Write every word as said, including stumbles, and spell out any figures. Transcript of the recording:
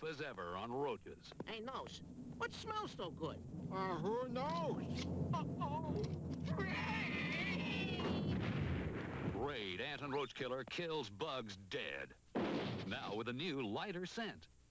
as ever on roaches. Hey, Nose, what smells so good? Uh, who knows? Uh-oh. Raid Ant and Roach Killer kills bugs dead. Now with a new, lighter scent.